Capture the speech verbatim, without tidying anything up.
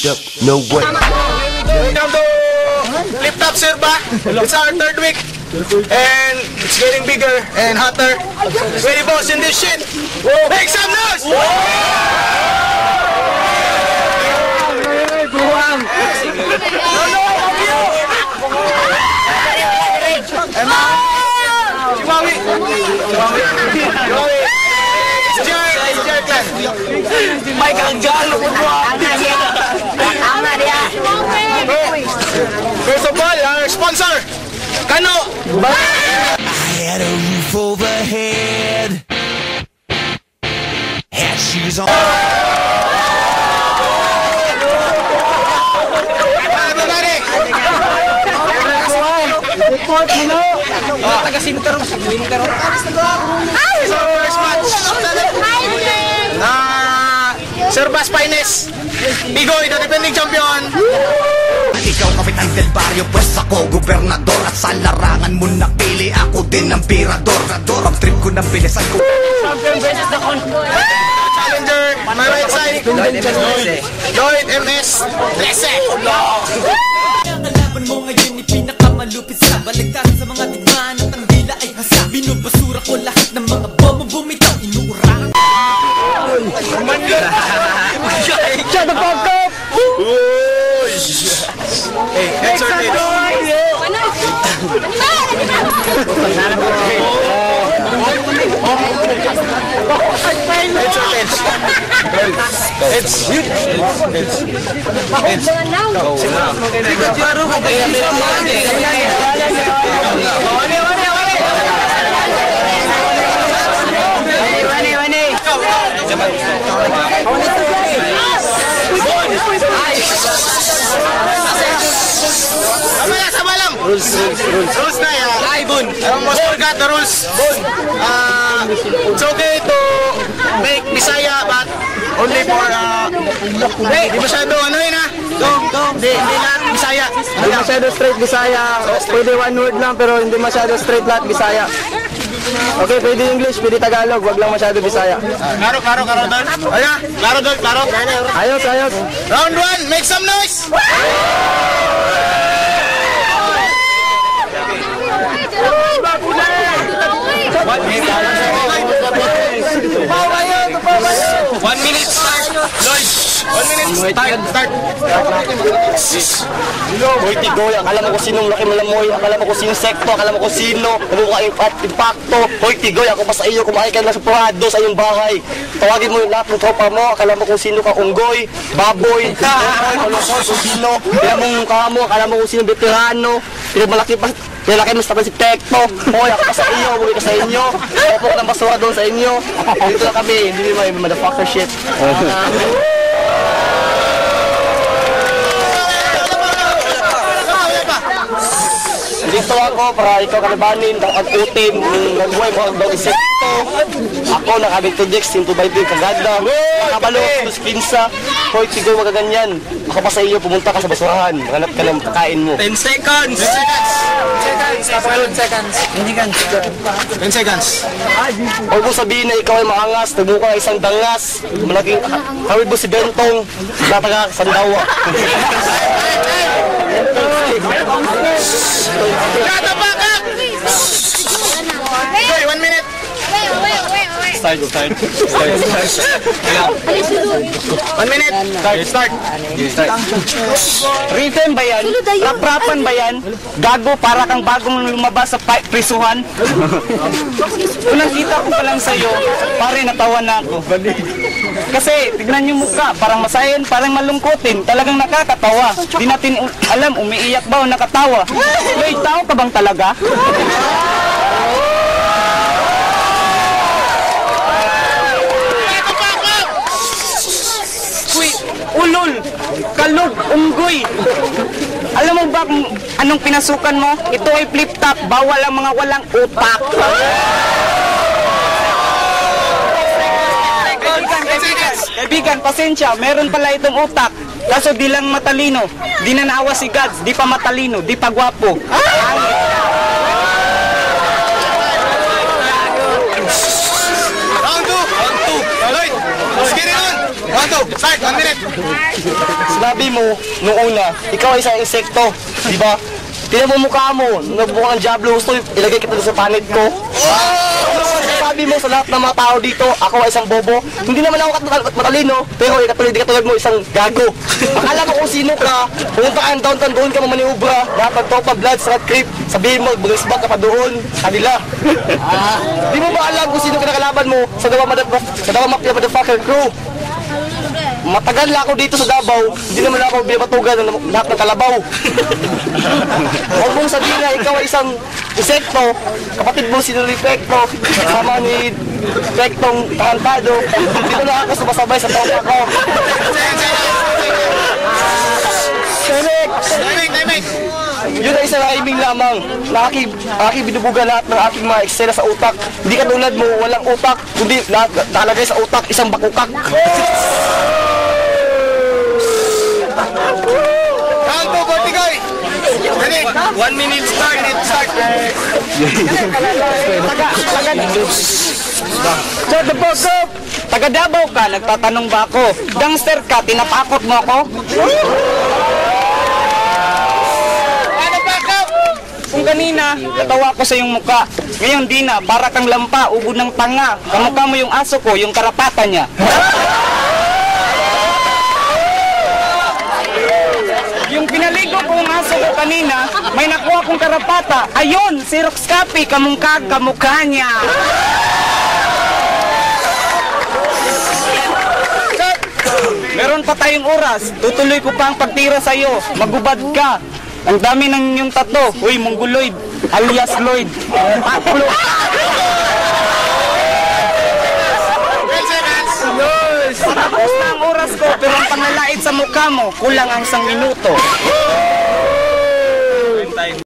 up, no way. Welcome to Flip Top Serba. It's our third week. And it's getting bigger and hotter. Ready boss in this shit. Make some noise! Chihuahua! Chihuahua! It's Jar, it's Jar Clan. Mike ang galo ko mo. First of all, our sponsor, Kano. I had a roof overhead, had shoes on. Report mo no. Oh, taga-sinter. Winter. So, first match. Ah, Serbas Finest. Bigoy, the defending champion. Ikaw kapitan del barrio, pues ako gobernador. At sa larangan mo napili, ako din ang pirador. Pag trip ko ng bilisan ko Champion versus the con. Challenger, my right side. Lloyd M S Lese. Kalaban mo ngayon ni pinakamalupit sa baligtaran sa mga digmaan at ang dila ay hasa. Binubasura ko lahat ng mga bomo bumitaw. Inuurakan Shut the fuck up! Hey, exert it. It's it's it's Rules, rules, rules. Rules na yan. Ay, Bun. Almost forgot the rules. Bun. Uh, it's okay to make Bisaya, but only for, uh, hey, di masyado, ano yun ha? Dong, dong. Di, di lahat Bisaya. Hindi masyado straight Bisaya. Pwede one word lang, pero hindi masyado straight lahat Bisaya. Okay, pwede English, pwede Tagalog, wag lang masyado Bisaya. Klaro, klaro, klaro, Dol. Ayan, klaro, Dol, klaro. Ayos, ayos. Round one, make some noise! One minute. One minute. Lloyd. One minute. Start. Start. Hoy, Tigoy, akala mo kung sinong laki malamoy, akala mo kung sinong sekto, akala mo kung sino, namukha at impacto. Hoy, Tigoy, ako pa sa iyo, kumain ka na sa purado sa iyong bahay. Tawagin mo yung lahat ng tropa mo, akala mo kung sino ka, unggoy, baboy, kalokos, kung sino. Kaya mo yung mukha mo, akala mo kung sino veterano, pinagmalaki pa, pinalaki mo sa si Tekto. Hoy, ako pa sa iyo, umuwi ka sa inyo. Opo ko ng basura doon sa inyo. Dito lang kami, hindi may motherfucker shit. Dito ako para ikaw kalabanin, ang-utim, nagbuhay mo ang daw isekto. Ako nakabito Dex, simple by day, kaganda. Nakabalo, dos pinsa. Hoy, Tigoy, wag ka ganyan. Ako pa sa iyo, pumunta ka sa basurahan. Hanap ka ng kakain mo. ten seconds. ten seconds. seconds. ten seconds. Huwag mo sabihin na ikaw ay maangas, nagmukha isang dangas. Malaking kawid mo si Bentong, nataga Sandawa. Shut the fuck up! Okay, one minute. Wait, wait, wait, wait. Start, start. Start, start. One minute. Start, start. Start. Rhythm ba yan? Rap-rapan ba yan? Gago, para kang bagong lumabas sa prisuhan? Kung nakita ko pa lang sa'yo, pare natawa na ako. Kasi, tignan yung mukha, parang masayan, parang malungkutin, talagang nakakatawa. Di natin alam, umiiyak ba o nakatawa? May tao ka bang talaga? Ulol, kalog, unggoy. Alam mo ba kung anong pinasukan mo? Ito ay flip top, bawal ang mga walang utak. Kaibigan, pasensya, meron pala itong utak. Kaso di lang matalino. Di nanaawa si Gads, di pa matalino, di pa gwapo. Round two. Round two. Lloyd, let's get it on. Round two. Start. Start, one minute. Sinabi mo, nung una, ikaw ay isang insekto, di ba? Tingnan mo mukha mo, nabubuka ng Diablo, gusto ilagay kita doon sa panit ko. Sabi mo sa lahat ng mga tao dito, ako ay isang bobo. Hindi naman ako kat- matalino, pero ikatulad di katulad mo, isang gago. Akala mo kung sino ka, pumunta ka ng downtown, doon ka mamaniubra, lahat ng Topa Blood, sa creep, sabihin mo, bulisbag ka pa doon, kanila. Di mo ba alam kung sino kinakalaban mo sa Dawa Motherfucker, sa Dawa Mafia Motherfucker Crew? Matagal na ako dito sa Davao, hindi naman ako binabatugan ng lahat ng kalabaw. Huwag mong sabihin na ikaw ay isang insekto, kapatid mo si Rifecto, kasama ni Rifectong Tarantado, dito na ako sumasabay sa tropa ko. Correct! Timing, timing. Yun ay isang aiming lamang na aking, aking binubuga lahat ng aking mga eksena sa utak. Hindi ka tulad mo, walang utak, kundi lahat nakalagay sa utak, isang bakukak. Count to forty, guy. Ready? One minute start, it start. Shut the fuck up! Taga Davao ka, nagtatanong ba ako? Gangster ka, tinapakot mo ako? Kung kanina, natawa ko sa iyong muka. Ngayon di na, para kang lampa, ubo ng tanga. Kamukha mo yung aso ko, yung karapatan niya. Yung pinaligo kong aso ko kanina, may nakuha kong karapata. Ayun, si Roxcapi, kamungkag, kamukha niya. Meron pa tayong oras, tutuloy ko pa ang pagtira sa'yo. Magubad ka. Ang dami ng inyong tato. Uy, Mongoloid, alias Lloyd. Patlo. Tapos na ang oras ko, pero ang panlalait sa mukha mo, kulang ang isang minuto.